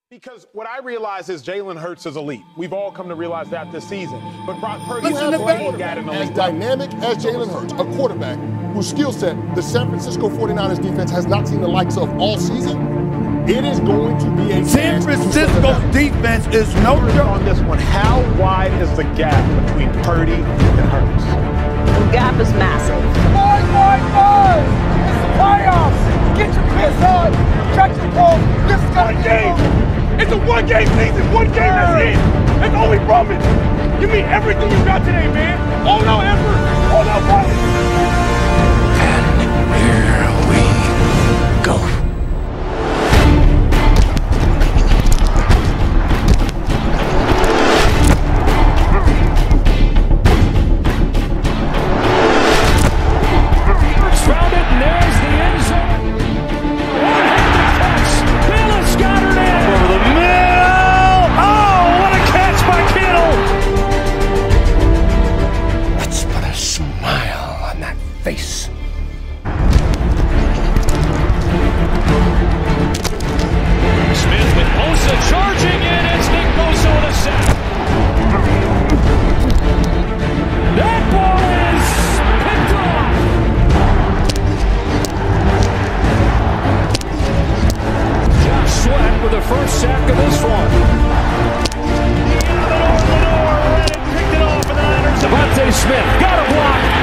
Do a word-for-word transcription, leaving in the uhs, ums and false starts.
Because what I realize is Jalen Hurts is elite. We've all come to realize that this season. But Brock Purdy Listen has to played at an elite as dynamic as Jalen Hurts, a quarterback whose skill set the San Francisco forty-niners defense has not seen the likes of all season, it is going to be a San Francisco's defense is no joke. On this one, how wide is the gap between Purdy and Hurts? The gap is massive. Five, five, five! It's the playoffs! Get your piss on! Catch the ball! This is gonna game! It's a one-game season, one game, that's it! That's all we promise! Give me everything you got today, man! All out effort! All out fight! And here we go. Face. Smith with Bosa charging in. It's Nick Bosa with a sack. That ball is picked off. Josh Sweat with the first sack of this one. Lenore, Lenore, Lenore, picked it off, and the Niners. Devontae Smith got a block.